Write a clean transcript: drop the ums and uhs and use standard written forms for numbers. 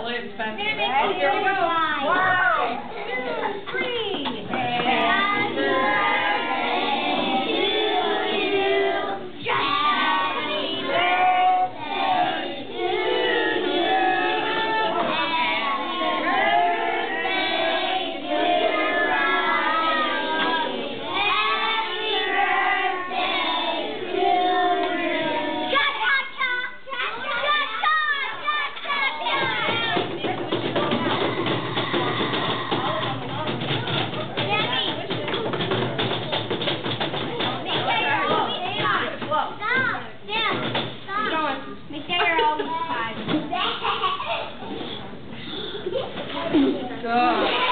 It's Spencer. Here we go. 1, 2, 3. Happy birthday to you. Happy birthday to you. Happy birthday to Riley. Happy birthday to you. Cha-cha-cha. Make sure you're always 5. Good.